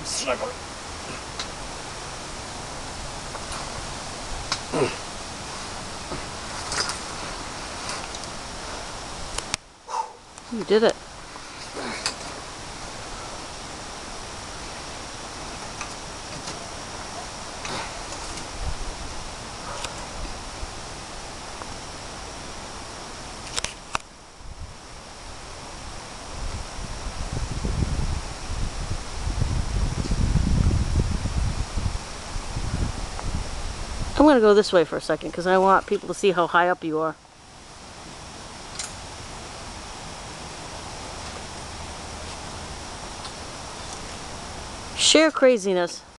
Snuggle. You did it. I'm going to go this way for a second because I want people to see how high up you are. Sheer craziness.